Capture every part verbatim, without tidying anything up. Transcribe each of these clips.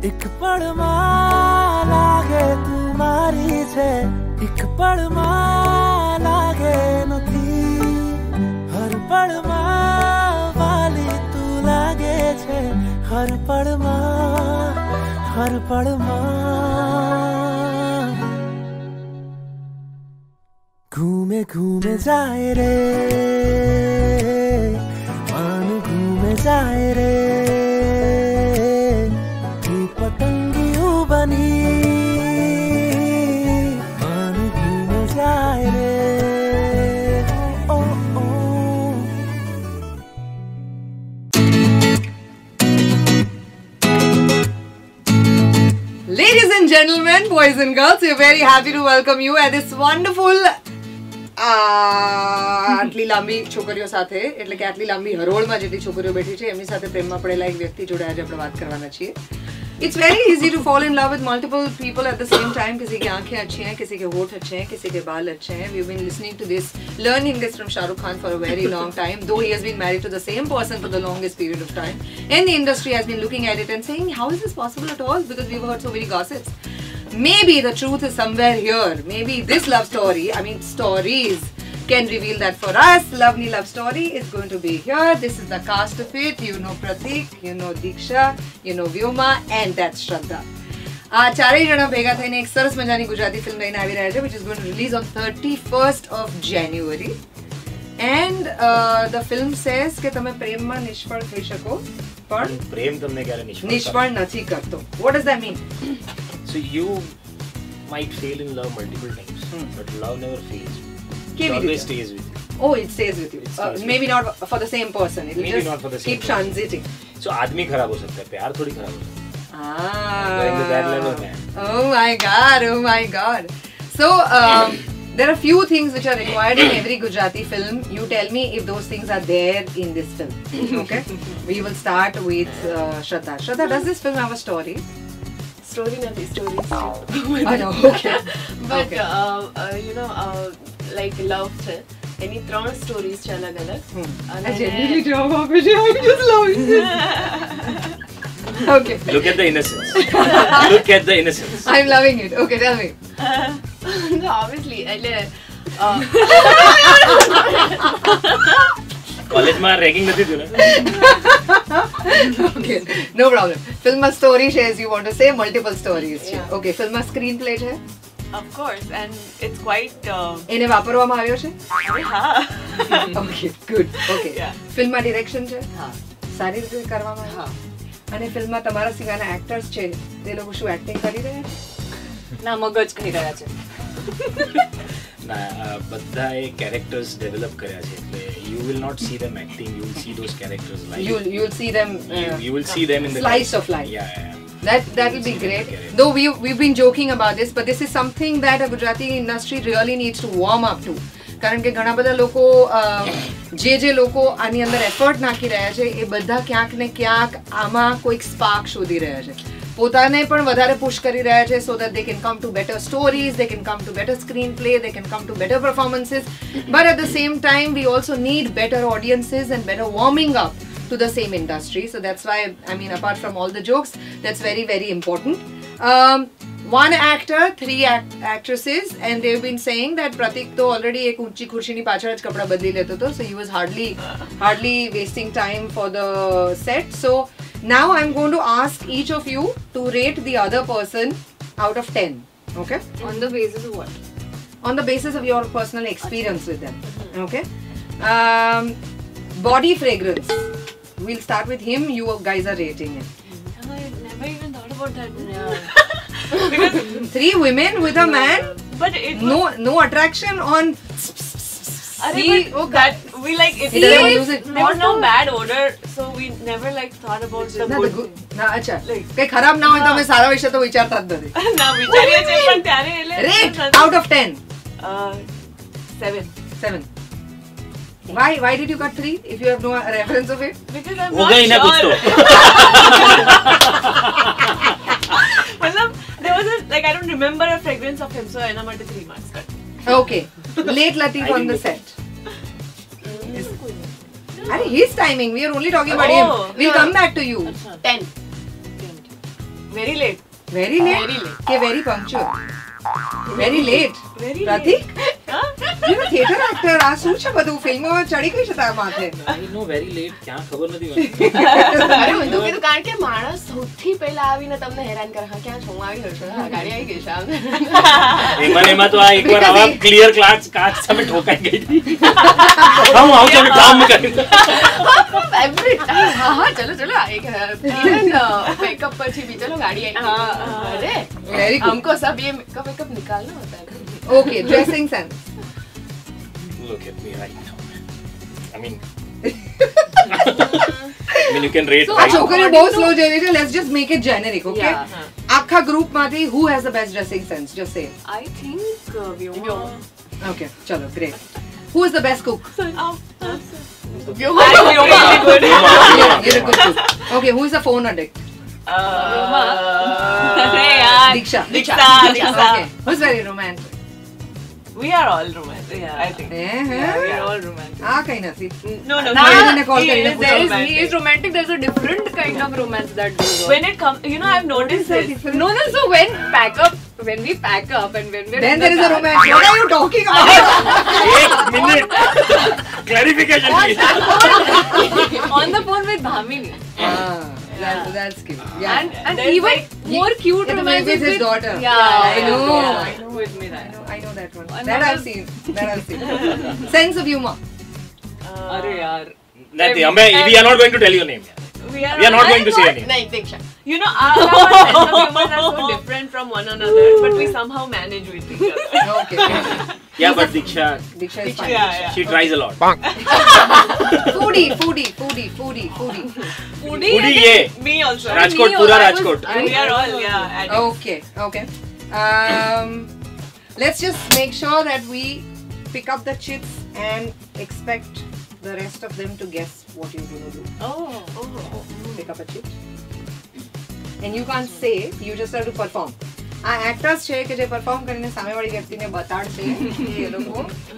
એક પળમાં લાગે તું મારી છે, એક પળમાં લાગે નથી, હર પળમાં વાલી તું લાગે છે, હર પળમાં હર પળમાં ઘૂમે ઘૂમે જાય રે मान घूमे जाए रे पतंगियों बनी मान घूमे जाए रे ओ ओ Ladies and gentlemen, boys and girls, we're very happy to welcome you at this wonderful આટલી લાંબી છોકરીઓ સાથે, એટલે કે આટલી લાંબી હરોળમાં જેટલી છોકરીઓ બેઠી છે એમની સાથે પ્રેમમાં પડેલા એક વ્યક્તિ જોડે આજે આપણે વાત કરવાના છીએ. It's very easy to fall in love with multiple people at the same time. किसी की आंखें अच्छी हैं, किसी के होठ अच्छे हैं, किसी के बाल अच्छे हैं. We've been listening to this, learning this from Shah Rukh Khan for a very long time. Though he has been married to the same person for the longest period of time, and the industry has been looking at it and saying, how is this possible at all? Because we've heard so many gossips. Maybe the truth is somewhere here. Maybe this love story, I mean stories, can reveal that for us. Lovely love story is going to be here. This is the cast of it. You know Pratik, you know Diksha, you know Vyoma, and that's Shraddha. આ ચારેય જણા ભેગા થઈને એક સરસ મજાની Gujarati film લઈને આવી રહ્યા છે, which is going to release on thirty-first of January. And uh, the film says કે તમે પ્રેમમાં નિષ્ફળ થઈ શકો, પણ પ્રેમ તમને ક્યારે નિષ્ફળ નિષ્ફળ નથી કરતો. What does that mean? So you might fail in love multiple times, hmm. but love never fails. It always stays with you. Oh, it stays with you. Stays uh, with maybe you. Not for the same person. It will maybe just not for the same keep person. transiting. So आदमी खराब हो सकता है, प्यार थोड़ी खराब हो सकता है. Ah. Going to that level, man. Oh my God! Oh my God! So um, there are few things which are required in every Gujarati film. You tell me if those things are there in this film. Okay? We will start with uh, Shraddha. Shraddha, does this film have a story? Story નથી, stories છે. I know. Okay. But Okay. uh, uh, you know, uh, like love છે. એની ત્રણ stories છે અલગ અલગ. I genuinely jawab આપે છે. I'm just loving this. Okay. Look at the innocence. Look at the innocence. I'm loving it. Okay, tell me. Uh, no, obviously, એટલે કોલેજમાં ragging નથી થયું ને? Okay, no problem. Film માં story shares, you want to say multiple stories છે. Yeah. Okay, film માં screenplay છે. of course, and it's quite. Uh, એને વાપરવામાં આવ્યો છે? હા. Okay, good. Okay. Yeah. Film માં ડિરેક્શન છે? હા. સારી રીતે કરવામાં આવ્યું? હા. અને ફિલ્મમાં તમારા સિવાયના એક્ટર્સ છે, તે લોકો શું એક્ટિંગ કરી રહ્યા છે? ના, મગજ કહી રહ્યા છે. ના, બધા એ કેરેક્ટર્સ ડેવલપ કર્યા છે, એટલે you will not see them acting, you will see those characters live. You'll you'll see them. Uh, you, you will see them in the slice of life. Yeah, yeah, yeah. That that will be great. Though we we've been joking about this, but this is something that a Gujarati industry really needs to warm up to. કારણ કે ઘણા બધા લોકો જે જે લોકો આની અંદર એફર્ટ નાખી રહ્યા છે એ બધા ક્યાંક ને ક્યાંક આમાં કોઈક સ્પાર્ક શોધી રહ્યા છે, પોતાને પણ વધારે પુશ કરી રહ્યા છે, so that they can come to better stories, they can come to better screenplay, they can come to better performances, but at the same time we also need better audiences and better warming up to the same industry. So that's why, I mean, apart from all the jokes, that's very very important. um, One actor, three act actresses, and they've been saying that Pratik to already एक ऊंची खुर्शी नी पाछड़ ज कपड़ा बदली लेतो तो, so he was hardly hardly wasting time for the set. So now I'm going to ask each of you to rate the other person out of ten. Okay? On the basis of what? On the basis of your personal experience with them. Okay? Um, body fragrance. We'll start with him. You guys are rating him. I never even thought about that. Yeah. Because three women with a man, but it was, no no attraction on. Arre, He, but oh, that we like it. He There doesn't was, use it. there was no bad odor, so we never like thought about the ના, good. the good- ના, અચ્છા કઈ ખરાબ ના હોય તો અમે સારા વિશે તો વિચારતા જ નથી. ના વિચારીએ છે પણ ત્યારે એટલે Rate out of ten. uh seven. Seven. Why why did you cut three if you have no reference of it? Because I'm होगा not ही ना कुछ तो. sure. मतलब there was a like I don't remember a fragrance of him, so એના માટે three marks cut. Okay. Late Latif I on the didn't set. Are his timing? We are only talking about him. Oh, We'll no. come back to you. ten. Very late. Very late. Very late. કે very punctual. Very late. Very પ્રતીક? Huh? You know, theatre actor. આ શું છે બધું? ફિલ્મમાં ચડી ગઈ છે તારા માથે. I know very late. ક્યાં ખબર નથી મને. અરે હું તો કીધું કારણ કે માણસ સૌથી પહેલા આવીને તમને હેરાન કરે હા ક્યાં છું હું આવી ગયો છું હા ગાડી આવી ગઈ છે આમ. એમાં ને એમાં તો આ એકવાર આવા ક્લિયર ક્લાસ કાચ સામે ઠોકાઈ ગઈ હતી. હા હું આવું છું કામ કરી. એવરી ટાઈમ હા હા ચલો ચલો એક ઇવન મેકઅપ પછી भी चलो गाड़ी आई अरे Very good. हमको सब ये मेकअप मेकअप निकालना होता है. Okay, dressing sense. Look at me right now. I mean, I mean you can rate So, right. છોકરીઓ બહુ સ્લો જઈ રહી છે. Let's just make it generic, okay? Yeah. આખા ગ્રુપમાંથી who has the best dressing sense? Just say. I think uh, Vyoma. Okay, chalo, great. Who is the best cook? Oh, Vyoma. Vyoma. Good. You're, you're a good cook. Okay, who is the phone addict? Vyoma. Arey yaar. Diksha. Diksha. Okay. Diksha. Who's very romantic? We are all romantic. Yeah, I think. Eh, Yeah, we eh? are all romantic. આ કઈ નથી. No, no. Nah, he- એને call he કરીને is- પૂછો. there is- He he is is romantic. There's a different kind of romance that goes on. When it comes, you know, I've noticed this. No, no. So when pack up, when we pack up and when we're Then in there the is a car- romance. What are you talking about? एक minute. Clarification please. on the phone with Bhamini. Ah, that's, that's cute. Yeah. And and There's even like- more cute Yeah, the romance maybe is it's his with daughter. Yeah, I know. Yeah, I know. with me I that. know, I know that one. And That that I've was- seen. That I've seen. Sense of humor. Arey yaar. Nothing. हमें we are not going to tell your name. We are, We are not I going to say know- anything. नहीं Diksha. You know, our, our sense of humor are so different from one another, but we somehow manage with each other. Okay. Yeah, but Diksha, Diksha is fine. Yeah, yeah. she tries a lot. Foodie, foodie, foodie, foodie, foodie. Foodie, Foodie I ye. think me also. Rajkot, Me pura also, I was- Rajkot. We are all, yeah. addicts. Okay, okay. Um, let's just make sure that we pick up the chits and expect the rest of them to guess what you're going to do. Oh, oh. Pick up a chit. And you can't say, you just have to perform. આ actors છે કે જે perform કરીને સામેવાળી વ્યક્તિને બતાડશે કે એ લોકો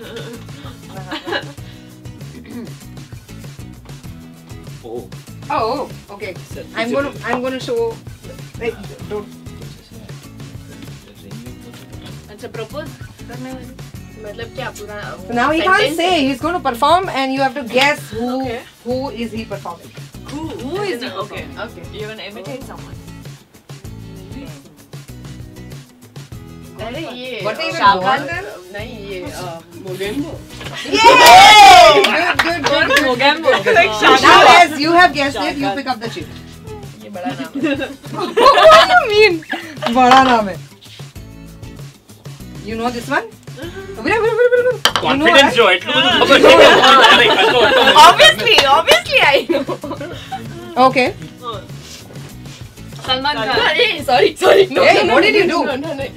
Oh. Oh, okay. I'm going to I'm going to show wait, don't अच्छा propose करने वाली मतलब क्या पूरा So now he can't say. He's going to perform, and you have to guess who Okay. who is he performing. Who, who is it? Okay. Okay. You're gonna imitate someone. अरे ये What are you Shakaal doing? नहीं ये Mogambo. Yay! Good, good, good, good. Mogambo. Like Now, as you have guessed it, you pick up the chip. ये बड़ा नाम है. What do you mean? बड़ा नाम है. You know this one? Wait, wait, wait, wait, wait. Confidence You know, जो એટલું બધું ખબર છે. અરે, કશો વાંધો નહીં. Obviously, obviously I know. right? Okay. Salman Khan. अरे sorry sorry. No, Hey, no, no, what did you do? No no no.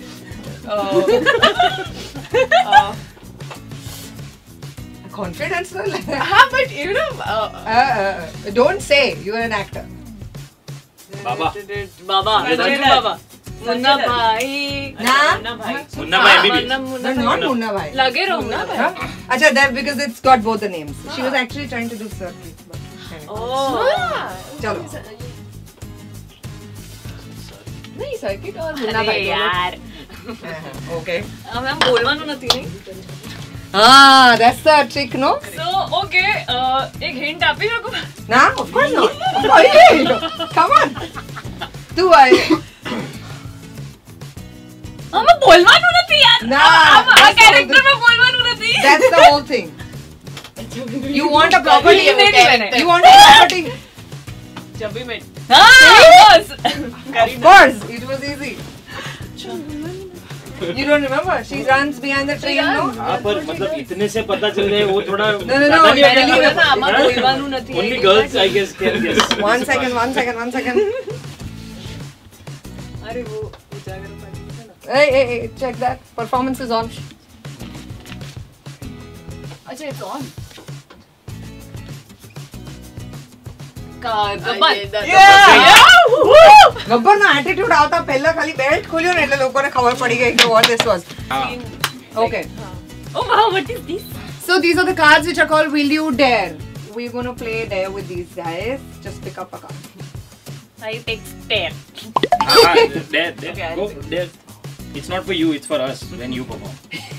Confidence. no? हाँ but you know. Uh, Uh, uh, don't say you are an actor. Baba. Baba. Sanjay Sanjay Dutt. Baba. Munna भाई. Nah. Munna भाई. મુન્ના ભાઈ એમ બી Munna Munna No, not Munna Bhai. लगे रहो ना. Huh? Acha, that because it's got both the names. She was actually trying to do circuit. But anyway. Oh. Chalo. नहीं circuit और मुन्ना अरे भाई दोनों. यार. Uh-huh. Okay. હવે આમ બોલવાનું નથી નહીં. Ah, that's the trick, no? So okay, uh, એક hint આપી શકું? Nah, of course not. Hey, come on. Tu I. આમાં બોલવાનું નથી યાર. Nah, આમાં આ that's the whole characterમાં બોલવાનું નથી. That's the whole thing. You want a property. Sorry, वो character. You want a property. जब भी मैं हाँ बस Of course, it was easy. You don't remember? She runs behind the train, no? हाँ पर मतलब इतने से पता चल जाए वो थोड़ा No, no, no, पता नहीं मैंने होगा। बोला ना, आमा बोलવાનું નથી. Only girls I guess can guess. One second, one second, one second. અરે वो ઉજાગર પાટી છે ને. Hey, hey, hey, check that. Performance is on. अच्छा it's on. ગબ્બર. ये द- ગબ્બરનો attitude આવતા પહેલા ખાલી બેલ્ટ ખોલ્યો ને એટલે લોકોને ખબર પડી ગઈ કે what this was. हाँ. Okay. Oh wow, what is this? So these are the cards which are called Will You Dare. We're going to play dare with these guys. Just pick up a card. I take stare. Ah, ah, there, there, Okay, I'll go pick. there. It's not for you, it's for us when you perform.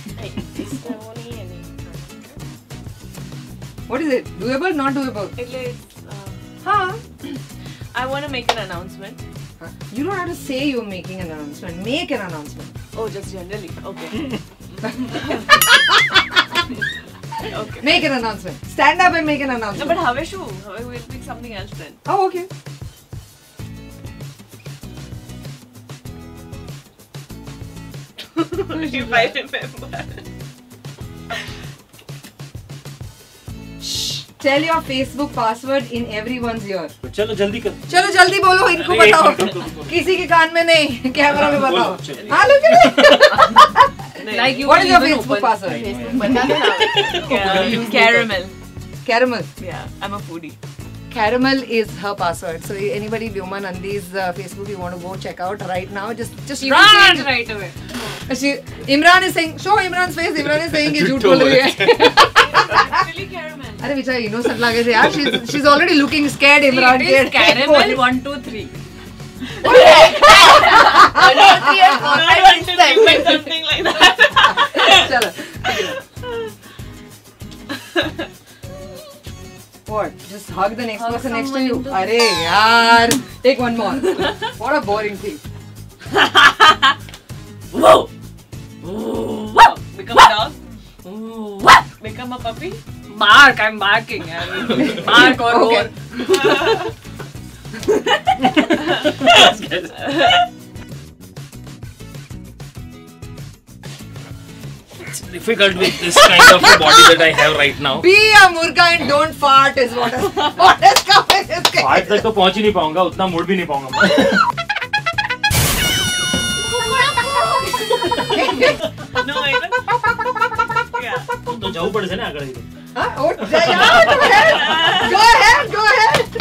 What is it? Doable? Not doable? એટલે uh, Huh? I want to make an announcement. You don't have to say you're making an announcement. Make an announcement. Oh, just generally. Okay. Okay. Make an announcement. Stand up and make an No, announcement. but હવે શું? હવે we'll pick something else then. Oh, okay. If I remember. Tell your Facebook password in everyone's ear. चलो जल्दी कर. चलो जल्दी बोलो, इनको अरे, एक बताओ. मिनट, रुको, रुको, रुको. किसी के कान में नहीं, कैमरा में बताओ. बोलो, चलो. हाँ, look at it. Like you What is your even Facebook open- password? Facebook बता दो ना. Yeah, caramel. Caramel. Yeah, I'm a foodie. Caramel is her password. So anybody Vyoma Nandi's uh, Facebook you want to go check out right now, just just You run. can't right away. She, Imran is saying, show Imran's face. Imran is saying कि झूठ झूठ बोल रही है. Actually, caramel. अरे बेचारा innocent लगे थे यार. She's she's already looking scared. Imran It is caramel one two three. Something like that. चलो. What? Just hug the next Hug person next to someone you. into अरे यार. Take one more. What a boring thing. Whoa! Whoa! Become a dog? Whoa! Become a puppy? Bark! I'm barking. Bark or Okay. roar. It's difficult with this kind of a body that I have right now. Be a murga and don't fart is what is what is coming. Is आज तक तो पहुंच ही नहीं पाऊंगा, उतना मुड़ भी नहीं पाऊंगा मैं. No, I don't. Yeah. તો જવું પડશે ને આગળ. Huh? Oh, yeah, yeah, go ahead. Go ahead. Go ahead.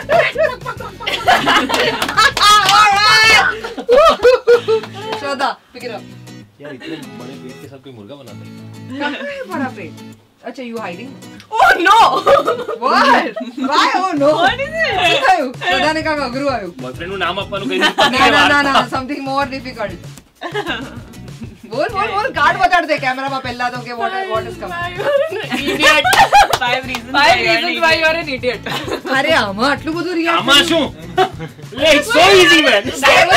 All right. Shraddha, pick it up. यार इतने बड़े पेट के साथ कोई मुर्गा बनाता है. कहाँ है बड़ा पेट? अच्छा, you hiding? Oh no! What? Why? Oh no. What is it? શું થયું? શ્રદ્ધા ને કાંઈક અઘરું આવ્યું. બોયફ્રેન્ડ નું નામ આપવાનું કઈ રીતે? ના ના ના ના, something more difficult. બોલ બોલ બોલ, કાર્ડ બતાડ દે કેમેરામાં પહેલા તો કે what what is coming. Idiot. Five reasons. Five reasons why you are an idiot. અરે આમાં આટલું બધું react આમાં શું? It's so easy man.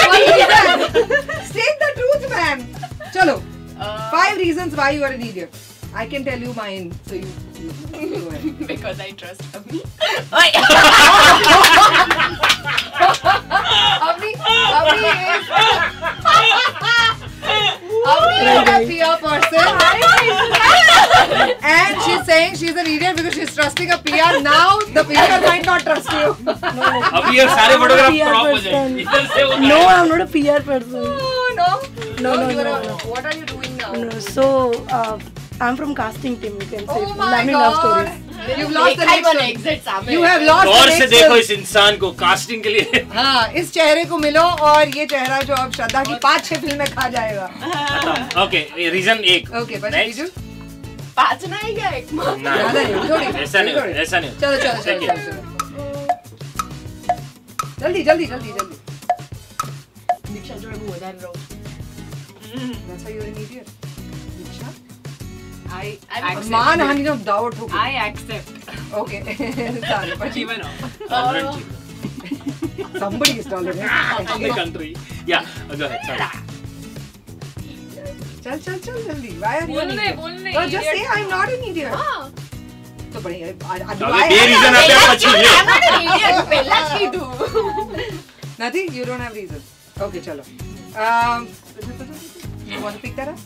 State the truth, man. चलो. Five reasons why you are an idiot. I can tell you mine, so you. you go ahead. Because I trust Avni. Avni, Avni is. Avni is a peer person. And she's saying she's an idiot because she's trusting a P R. Now the P R might not trust you. अब ये सारे photograph crop हो जाएंगे. इधर से वो. No, I'm not a P R person. Oh, no. No, no, you are no, a- no. What are you doing now? No, so uh, I'm from casting team. You can say Oh my Lamy God. Love Stories. You've lost the देखा ही next बना one. exit सामने. You have lost Gaur the से next देखो one. इस इंसान को casting के लिए. हाँ, इस चेहरे को मिलो और ये चेहरा जो अब श्रद्धा की पांच छह फिल्में खा जाएगा. ओके रीजन एक. Okay, बस Next. बीजू. पाँच ना ही क्या एक माँ. ना ज्यादा नहीं, थोड़ी. ऐसा नहीं थोड़ी. होता, ऐसा नहीं होता. चलो चलो चलो Second. चलो चलो. जल्दी जल्दी जल्दी जल्दी. दीक्षा जो है वो उधर रहो. That's why you're an idiot. Diksha? I I'm accept. मान हानि ना दाव ठोक. I accept. Okay. Sorry, but you Even off. Tolerant cheater. somebody is tolerant. In the country. Yeah, go ahead. Sorry. चल चल चल जल्दी. Why are you an बोलने idiot? बोलने. No, just say I'm not an idiot. हाँ. तो बढ़िया. હવે બે reason આપ્યા પછી લે. I'm not an idiot. પહેલા જ કીધું. Nothing? You don't have reason. Okay, chalo. Um, you want to pick that up?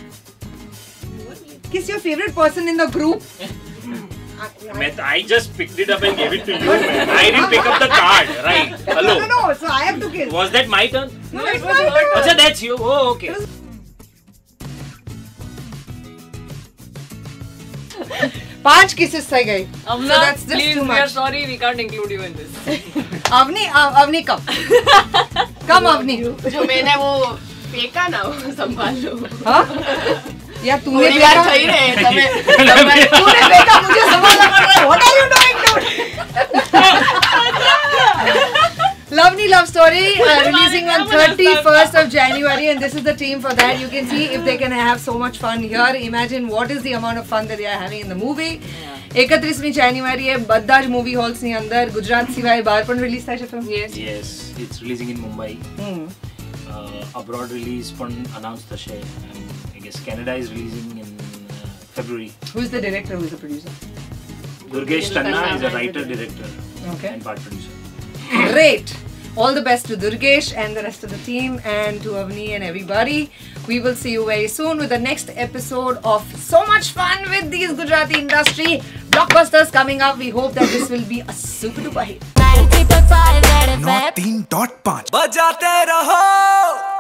Kiss your favorite person in the group. Man, I just picked it up and gave it to you, man. I didn't pick up the card, right? Hello. No, no, no. So I have to kiss. Was that my turn? No, it's my turn. Acha, that's you. Oh, okay. पांच kisses થઈ ગઈ. Amna, So that's just please, too we are much. sorry, we can't include you in this. Avni, Av- Avni, come. Come, Avni. जो मैंने वो फेंका ना वो संभाल लो. हाँ? यार तूने थोड़ी बार फेंका. થઈ રહે તમે. તમે तूने फेंका मुझे संभालना पड़ रहा है. What are you doing, dude? Lovely Love Story uh, releasing on thirty-first of January, and this is the team for that. You can see if they can have so much fun here. Imagine what is the amount of fun that they are having in the movie. એકત્રીસમી જાન્યુઆરી એ બધા જ movie holes ની અંદર ગુજરાત સિવાય બહાર પણ release થાય છે film. Yes, yes, it's releasing in Mumbai. Uh, abroad release પણ announce થશે. I guess Canada is releasing in uh, February. Who is the director? Who is the producer? Durgesh Tanna is a writer, director, Okay. and part producer. Great. All the best to Durgesh and the rest of the team, and to Avni and everybody. We will see you very soon with the next episode of So Much Fun with these Gujarati industry blockbusters coming up. We hope that this will be a super duper hit. नौ तीन dot पाँच बजाते रहो.